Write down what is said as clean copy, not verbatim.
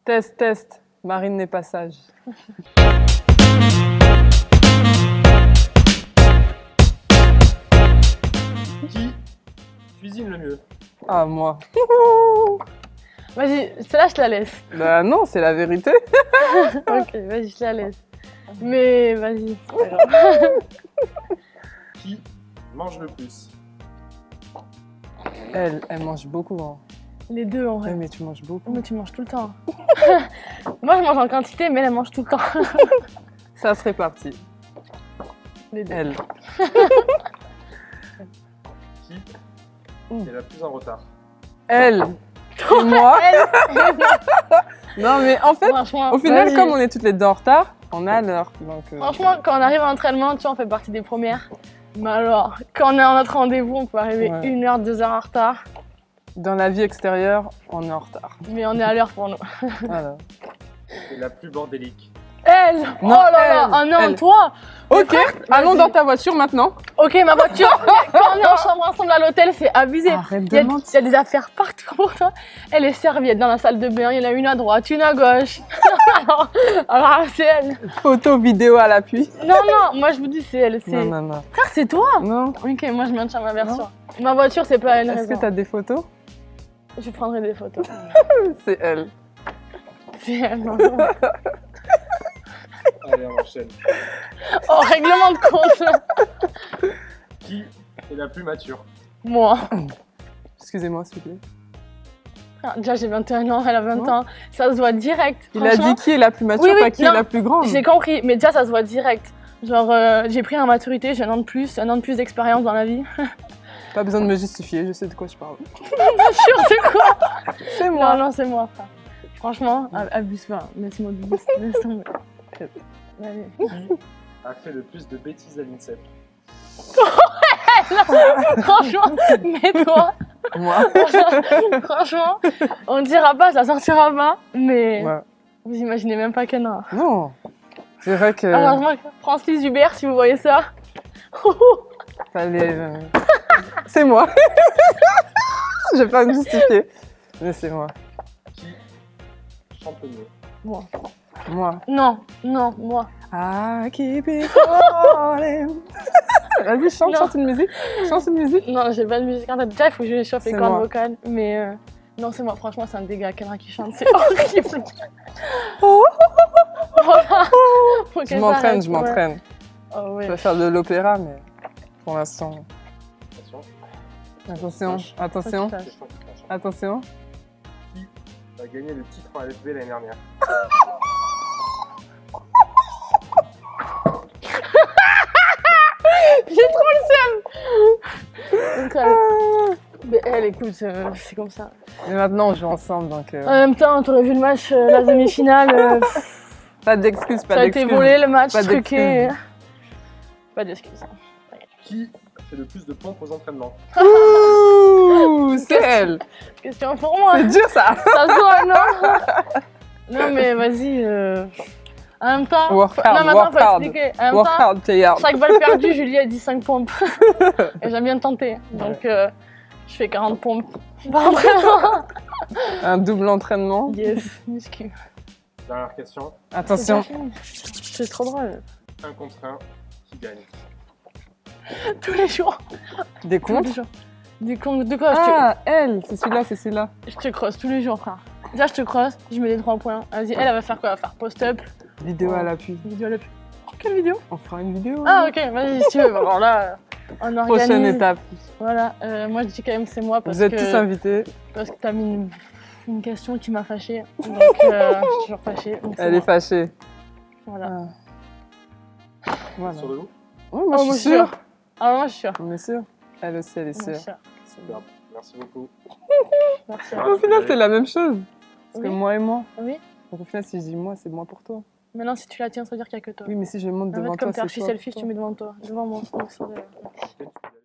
Test, test. Marine n'est pas sage. Qui cuisine le mieux? Ah, moi. Vas-y, celle-là, je te la laisse. Bah non, c'est la vérité. Ok, vas-y, je te la laisse. Mais vas-y, c'est pas grave. Qui mange le plus? Elle mange beaucoup. Hein. Les deux, en Ouais, vrai. mais tu manges beaucoup. Mais tu manges tout le temps. Moi, je mange en quantité, mais elle mange tout le temps. Ça se répartit. Les deux. Elle. Qui est la plus en retard? Elle. Et moi. Non, mais en fait, Franchement, au final, vas-y. comme on est toutes les deux en retard, on a l'heure. Donc, Franchement, quand on arrive à l'entraînement, tu vois, on fait partie des premières. Mais alors, quand on est en notre rendez-vous, on peut arriver Ouais. 1 heure, 2 heures en retard. dans la vie extérieure, on est en retard. Mais on est à l'heure pour nous. Voilà. Et la plus bordélique? Elle Oh Non, là là elle, Oh non, elle. toi Ok, allons vas-y. dans ta voiture maintenant. Ok, ma voiture, quand on est en chambre ensemble à l'hôtel, c'est abusé. Arrête Il de y, a, mentir. il y a des affaires partout pour toi. Et les serviettes dans la salle de bain, il y en a une à droite, une à gauche. alors c'est elle. Photo, vidéo à l'appui. Non, non, moi je vous dis c'est elle. Non, non, non. Frère, c'est toi. Non. Ok, moi je maintiens ma version. Ma voiture, c'est pas une Est-ce raison. que tu as des photos? Je prendrai des photos. C'est elle. C'est elle, non. Allez, on enchaîne. Oh, règlement de compte. Qui est la plus mature? Moi. Excusez-moi, s'il vous plaît. Ah, déjà, j'ai 21 ans, elle a 20 Non. ans. Ça se voit direct. Il a Franchement, dit qui est la plus mature, Oui, oui, pas qui non. est la plus grande. j'ai compris, mais déjà, ça se voit direct. Genre, j'ai pris en maturité, j'ai un an de plus d'expérience dans la vie. Pas besoin de me justifier, je sais de quoi je parle. Bien sûr, c'est quoi? C'est moi. Non, non, c'est moi, frère. Franchement, abuse pas. Laisse-moi douce. Laisse tomber. Allez. Qui a fait le plus de bêtises à l'INSEP? Franchement, mets-toi. Moi. Franchement, on ne dira pas, ça sortira pas, mais Ouais. vous imaginez même pas qu'il y en a. Non. C'est vrai que Heureusement que Francis Hubert, si vous voyez ça. fallait. C'est moi. Je vais pas me justifier. Mais c'est moi. Qui chante le mieux? Moi. Moi. Non, non, moi. I keep it falling. Vas-y, chante, Non. chante une musique. Chante une musique. Non, j'ai pas de musique en tête. Déjà, il faut que je chauffe les C'est cordes moi. vocales. Mais non, c'est moi. Franchement, c'est un dégât. Quelqu'un qui chante, c'est horrible. Voilà. Faut Je qu'elle m'entraîne, s'arrête, je ouais. m'entraîne. Oh, Je ouais. vais faire de l'opéra, mais pour l'instant. Attention. Attention, attention, Faut que tu fasses. Question qui fâche. attention. Qui a gagné le titre en LFB l'année dernière? J'ai trop le seum. Donc, mais elle, écoute, c'est comme ça. Mais maintenant, on joue ensemble, donc En même temps, t'aurais vu le match, la demi-finale. pas d'excuses, Ça pas a été d'excuses. volé le match, Pas truqué. Pas d'excuses. Qui fait le plus de pompes aux entraînements? Ouh, c'est elle. Question pour moi. C'est dur ça. Ça se voit, non? Non, mais vas-y. En même temps. Work non, hard, mais work attends, faut hard. expliquer. En même Work temps, hard, play hard. chaque balle perdue, Julie a dit 5 pompes. Et j'aime bien tenter. Donc, je fais 40 pompes par entraînement. Un double entraînement. Yes, muscu. Dernière question. Attention. C'est pas fini. C'est trop drôle. 1 contre 1, qui gagne? Tous les jours. Des Tous les comptes. jours. Du compte de quoi Ah, elle, c'est celui-là, c'est celui-là. je te crosse tous les jours, frère. Déjà, je te crosse, je mets les 3 points. Vas-y, elle va faire quoi? Elle va faire post-up. Vidéo à l'appui. Vidéo à l'appui. Quelle vidéo? On fera une vidéo. Ah, ok, vas-y, si tu veux. Alors là, on organise. Prochaine étape. Voilà, moi je dis quand même c'est moi parce Vous êtes que tous invités. parce que t'as mis une question qui m'a fâchée. Donc je suis toujours fâchée. Donc c'est Elle est moi. fâchée. Voilà. Voilà. Sur le loup? Ouais, moi, Oh, je suis sûre. Ah, moi je suis sûre. On est sûr. Elle aussi, elle est Moi, je sûre. suis sûre. Superbe. Merci beaucoup. Merci. Au final, c'est la même chose. Parce que Oui. moi et moi. Oui. Donc au final, si je dis moi, c'est moi pour toi. Maintenant, si tu la tiens, ça veut dire qu'il n'y a que toi. Oui, mais si je monte En devant fait, toi, comme c'est t'es archi toi selfish, pour tu mets devant toi. Devant moi. Donc, c'est- Peut-être que tu peux y aller.